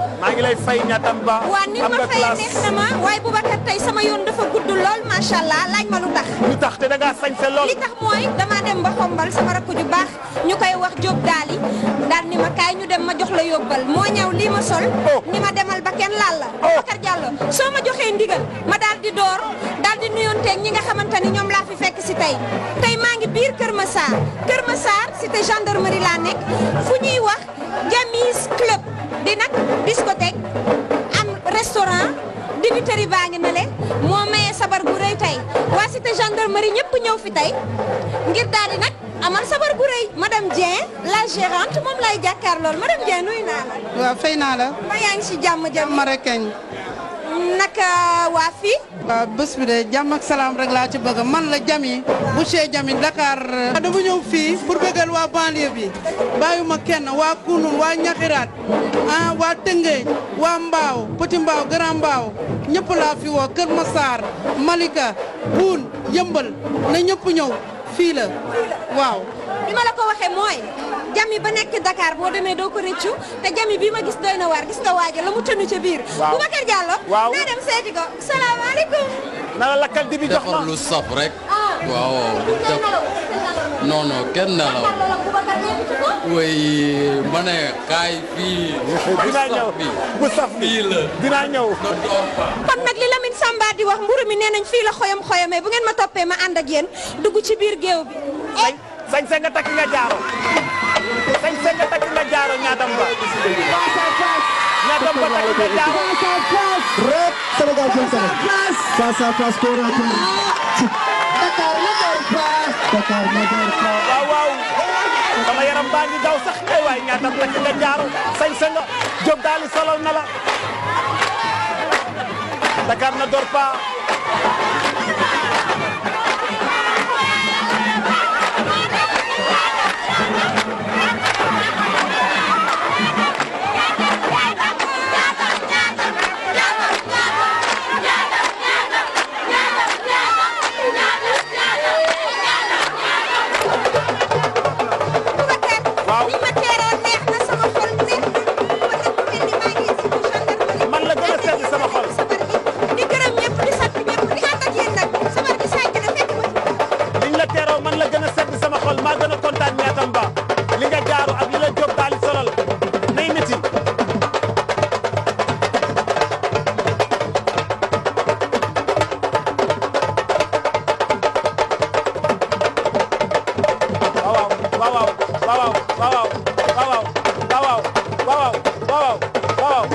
maa ngi lay fay ñaatam ba. waa ni ma fay neex na ma waaye Boubacar tey sama yoon dafa gudd lool macha allah laaj ma lu tax. lu tax te da ngaa sañse lool. li tax mooy dama dem ba xombal sama rakk ju baax ñu koy wax Diop daali daal ni ma kaay ñu dem ma jox la yóbbal moo ñëw lii ma sol. ni ma demal ba kenn laal la. Boubacar Diallo soo ma joxee ndigal ma daal di door daal di nuyonteeg ñi nga xamante ni ñoom laa fi fekk si tey maa ngi biir Kër Massar cité gendarmerie laa nekk fu ñuy wax Jamis Club di nag discothèque am restaurant dibiteri baa ngi nale moo maye sabar gu rëy tey waa cité gendarmerie ñëpp ñëw fi tey ngir daal di nag amal sabar gu rëy madame Dieng la gérante moom lay jàkkaar lool madame Dieng nuyu naa la. waaw fay naa la. ma yaa ngi si jàmm ma rek kañ. naka waa fii. waaw bés bi de jàmm ak salaam rek laa ci bëgg man la Jami monsieur Jami Dakar. dama ñëw fii pour bëggal waa banlieue bi bàyyuma kenn waa Kounoune waa Ñaxiraat waa Tëngéej waa Mbaaw Petit Mbaaw Grand Mbaaw ñëpp laa fi woo Kër Massar Malika Boune Yëmbal na ñëpp ñëw fii la waaw. bi ma la ko waxee mooy Jami ba nekk Dakar boo demee doo ko rëccu te Jami bi ma gis doy na waar gis nga waaja la mu tënu ca biir. waaw Boubacar Diallo. waaw naa dem seeti ko salaamaaleykum. na la lakkal di bi jox ma defar lu saf rek. waaw non non kenn nelaw. way ma ne kaay fii. dinaa ñëw bu saf bi fii la dinaa ñëw. kon nag li Lamine Samba di wax mburu mi nee nañ fii la xoyamee bu ngeen ma toppee ma ànd ak yéen dugg ci biir géew bi. sañ nga takk nga jaaro sañ nga takk nga jaaro ñaatam ba ñaatam ba takk nga jaaro rek Sénégal jëm kanam face à face ko na Dakar na waaw sama yaram baa ngi daw sax ay waay ñaatam takk nga jaaro sañ nga Diop daali solol na la Dakar na door pa maa gën a kontaan ñaatam ba li nga jaaru ak li la Diop daali solal nay métti waaw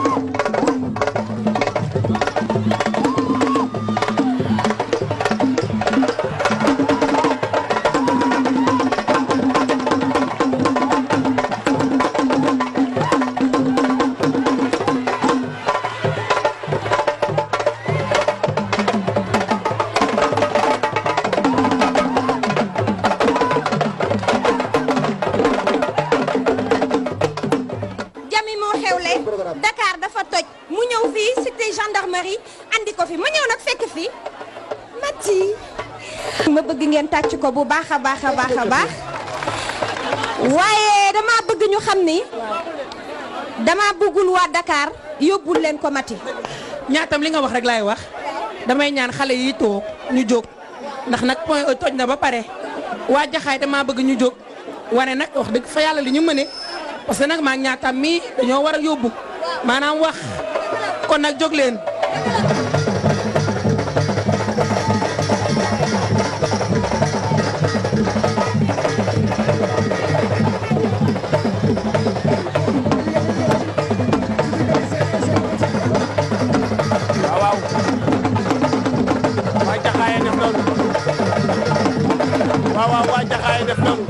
Dakar dafa toj mu ñëw fii cité gendarmerie andi ko fi ma ñëw nag fekk fi Mati ma bëgg ngeen tàcc ko bu baax a baax waaye dama bëgg ñu xam ni dama bëggul waa Dakar yóbbul leen ko Mati. ñaatam li nga wax rek laay wax damay ñaan xale yi toog ñu jóg ndax nag point E toj na ba pare waa Jaxaay dama bëgg ñu jóg wane nag wax dëgg fa yàlla li ñu mëne parce que nag maa ngi ñaatam mi dañoo war a yóbbu maanaam wax kon nag jóg leen. waaw waa Jaxaay def noonu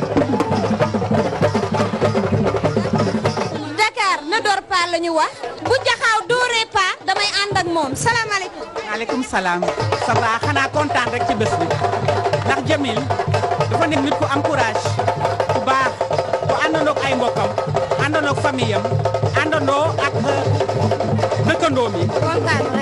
Dakar na door pa la ñu wax bu Jaxaaw dooree pa damay ànd ak moom salaamaaleykum. maaleykum salaam. ça va xanaa kontaan rek ci bés bi ndax Jamil dafa nekk nit ku am courage ku baax ku àndandoo ak ay mbokkam àndandoo ak famille am àndandoo ak dëkkandoo mi. kontaan rek.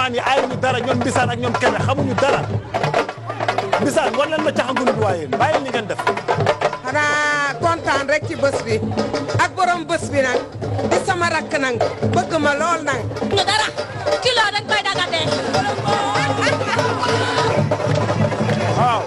cameraman yi aayuñu dara ñoom Mbisaan ak ñoom Kébé xamuñu dara Mbisaan war leen ma caxagul bi waaye bàyyi li ngeen def. xanaa kontaan rek ci bés bi ak borom bés bi nag di sama rakk nag bëgg ma lool nag. ñu dara kilo dañ koy dagatee. waaw.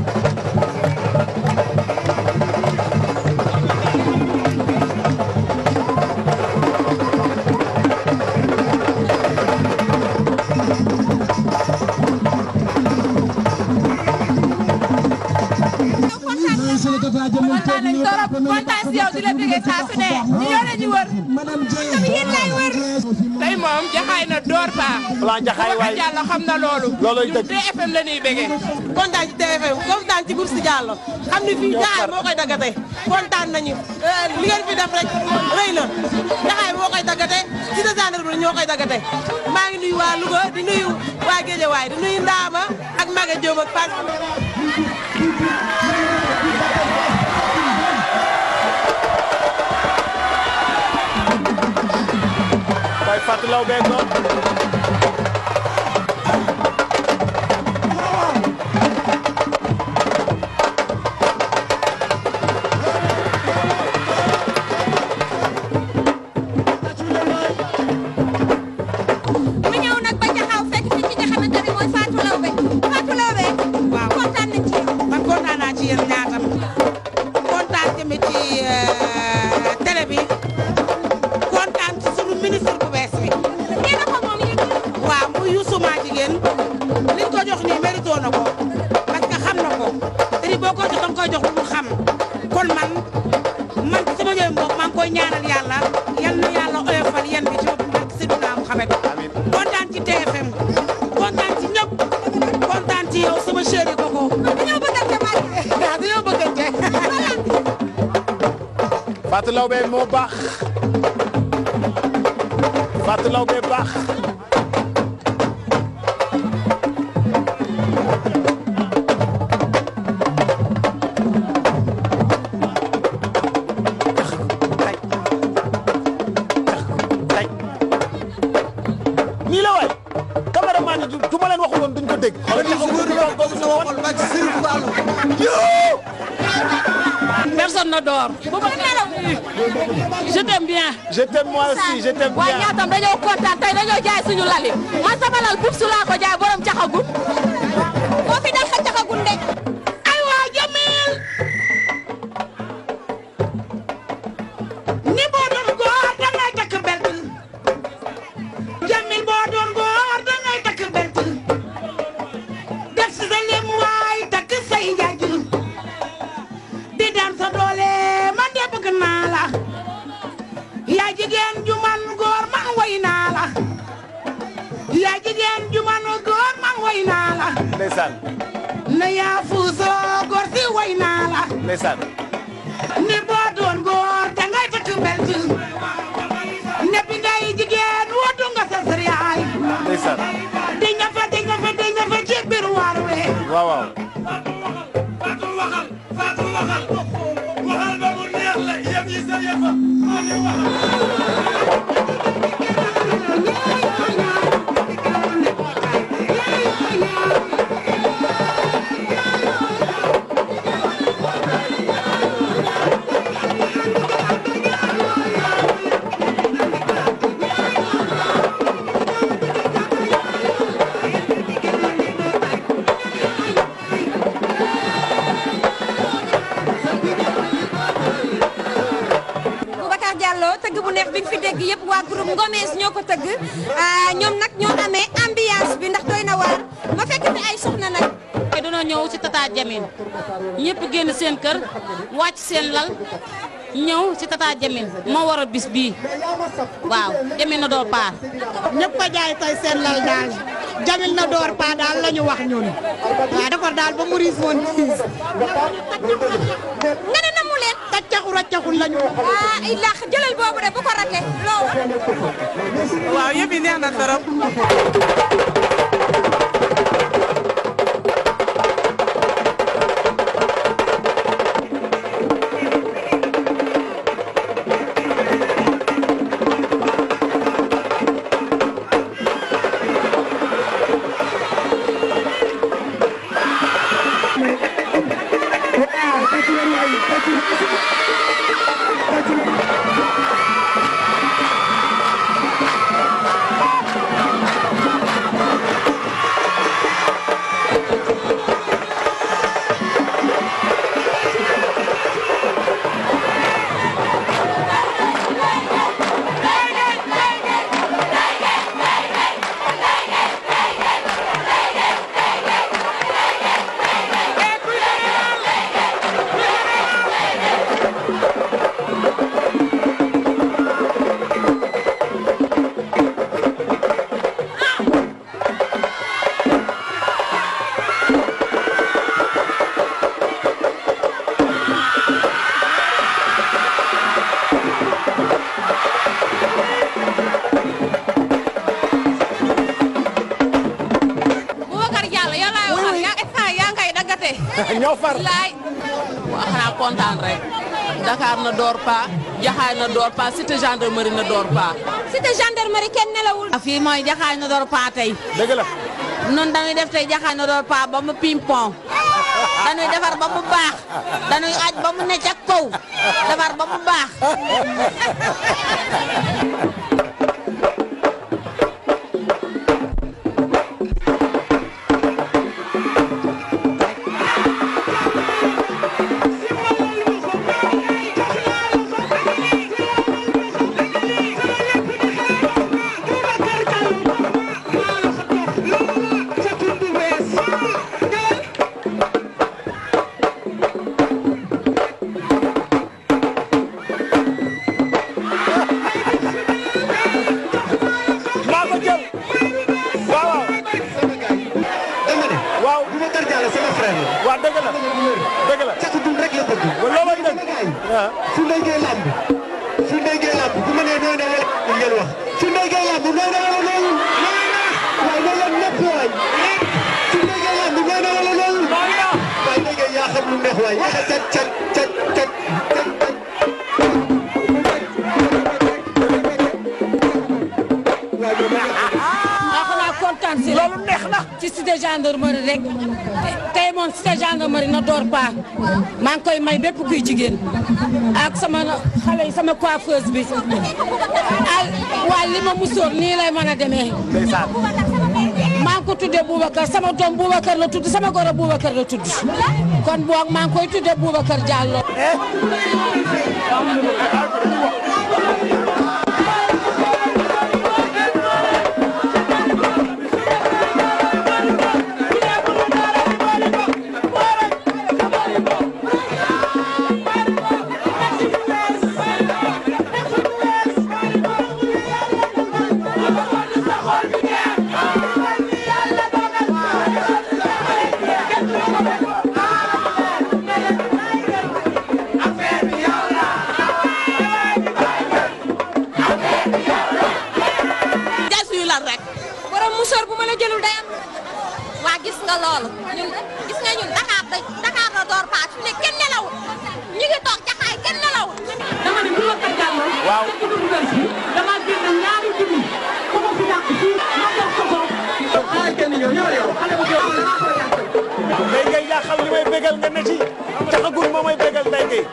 kontaan nañ torop kontaan si yow di la bëggee saa su ne ñu ñoo leen ñu wër tamit yéen lay wër tey moom jaxaay na door paa. plan jaxaay waay Diallo xam na loolu. looloy dëgg TFM la ñuy bëggee. kontaan ci TFM kontaan ci Boursi Diallo xam ni fii jaxaay moo koy daggate kontaan nañu li ngeen fi def rek rëy na jaxaay moo koy daggate ci de gendarmerie ñoo koy daggate maa ngi nuyu waa Louga di nuyu waa Guédiawaye di nuyu Ndama ak Maga Diop ak Fatou. waaye Fatou Law bee ko mu ñëw nag ba jaxaw fekk fi ci nga xamante ne mooy Fatou Lawbe Fatou Lawbe waaw kontaan nañ ci yow man kontaan naa ci yéen ñaatam kontaan tamit ci télé bi kontaan ci sunu ministre bu bees bi nee na ko moom yi waaw muy Youssou Madjiguène liñ ko jox nii mérito na ko parce que xam na ko te ni boo ko jox danga koy jox lu mu xam kon man ci sama ñëw mbokk maa ngi koy ñaanal yàlla yal na yàlla oyofal yéen bi ci barke Seydina Mouhamed kontaan ci TFM kontaan ci ñëpp kontaan ci yow sama chéri koko dañoo bëggante Marie dañoo bëggante Fatou Law bee moo baax Fatou Law bee baax nii la waay cameraman yi du ma leen waxul woon duñ ko dégg. personne ne dort je t'aime bien je t'aime moi aussi je t'aime waaye bien. ñaatam dañoo kontaan tey dañoo jaay suñu lali man sama lal bub su laa ko jaay borom caxagul moo fi dal ka caxagul ndek ay waa Jamil ni boo doon góor dangay takk belt Jamil boo doon góor dangay takk belt def si sa lim waay takk say njaaj di daan sa doole man de bëgg naa la yaa jigéen ju man góor man way naa la yaa jigéen ju man góor man way naa la ndeysaan na yaa fuusoo góor si way naa la ndeysaan ni boo doon góor dangay takk belt ne bi ngay jigéen wootu nga sa sëriyaay ndeysaan di ñafe di ñafe di ñafe ci biir waar we waaw waaw Fatou waxal waxal ba mu neex la yem yi sa yëfa maa ngi waxal Boubacar Diallo tëgg bu neex bi nga fi dégg yëpp waa groupe Ngomes ñoo ko tëgg ñoom nag ñoo amee ambiance bi ndax doy na waar ma fekk fi ay soxna nag dañoo ñëw ci Tata Jamil ñëpp génn seen kër wàcc seen lal ñëw ci Tata Jamil moo waral bis bii waaw Jamil na door paar ñëpp ko jaay tay seen lal daal Jamil na door paa daal la ñu wax ñun waaw defar daal ba mu riis woon siis nga ne namu leen taccaxu raccaxul la ñu ilaax jëlal boobu de bu ko rate loo waaw yëpp yi neex na trop fàtte. ñoo far. laay. waaw xanaa kontaan rek. Dakar na door pa Jaxaay na door pa cité gendarmerie na door pa. cité gendarmerie kenn nelawul. fii mooy Jaxaay na door pa tey. dëgg la. noonu dañuy def tey Jaxaay na door pa ba mu pimpon. dañuy defar ba mu baax. dañuy aj ba mu ne ca kaw. defar ba mu baax. su ndéygee lamb bu ma nee nooy na wala ngeen wax su ndéygee lamb nooy na wala loolu waaye loolu la ñëpp waay su ndéygee lamb nooy na wala loolu waaye ndéygee yaa xam lu neex waay cat xanaa kontaan si loolu neex na ci cité gendarmerie rek tey moom cité gendarmerie na door pa maa ngi koy may bépp kuy jigéen ak sama xale yi sama coiffeuse bi waa li ma musoor nii lay mën a demee maa ngi ko tuddee Boubacar sama doom Boubacar la tudd sama goro Boubacar la tudd kon boog maa ngi koy tuddee Boubacar Diallo gis nga loolu ñun gis nga ñun Dakar na door pa fi ne kenn nelawul ñu ngi toog Jaxaay kenn nelawul. dama ne Boubacar Diallo. waaw dama génn ñaari junni ko ko fi dàq fii ma jox ko ko. ay kenn ñoo yow xale bu góor Ndeye Gueye yaa xam li may bégal nga ne ci taxagul moo may bégal Ndeye Gueye.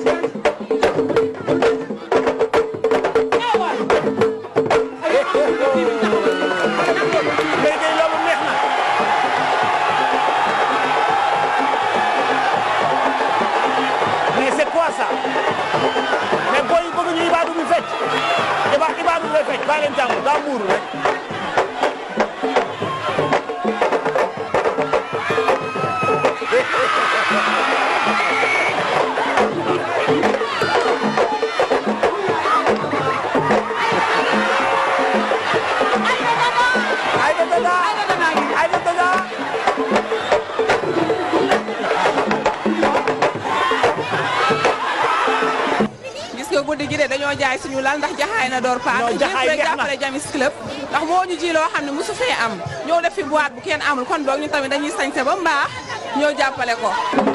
mais booy yi bëgg ñu ibaadu bi fecc ibaadu bi fecc baa leen jàmm daa muuru rek guddi gi de dañoo jaay suñu lal ndax Jaxaay na door pa Jaxaay rek jàppale Jamis Club ndax moo ñu ji loo xam ne mosu fee am ñoo def fi boîte bu kenn amul kon boog ñu tamit dañuy sañse ba mbaax ñoo jàppale ko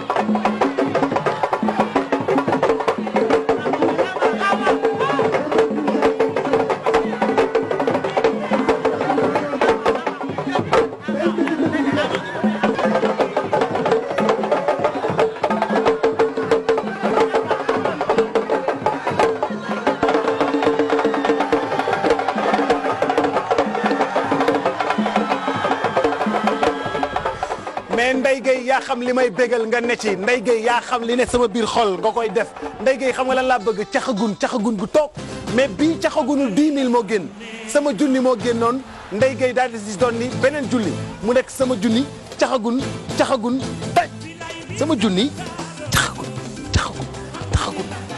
mais Ndeye Gueye yaa xam li may bégal nga ne ci Ndeye Gueye yaa xam li ne sama biir xol nga koy def Ndeye Gueye xam nga lan laa bëgg caxagun gu toog mais bii caxagunul 10 000 moo génn sama junni moo génnoon Ndeye Gueye daal di si doon ni beneen julli mu nekk sama junni caxagun taj sama junni caxagun